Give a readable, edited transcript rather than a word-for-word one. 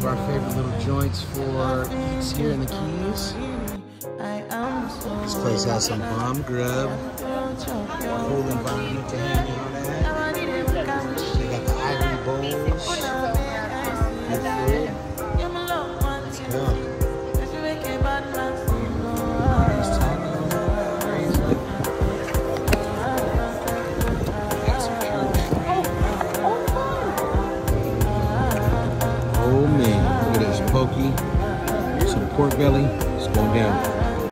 our favorite little joints for eats here in the Keys. This place has some bomb grub, cool environment to hang out at. They got the ivory bowls. Good food. Let's go. Oh man, look at this pokey, some pork belly. It's going down.